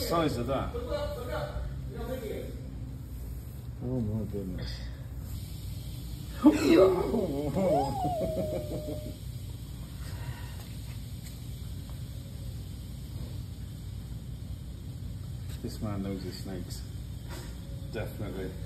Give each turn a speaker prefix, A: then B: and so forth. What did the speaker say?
A: size of that?
B: Oh my goodness.
A: This man knows his snakes. Definitely.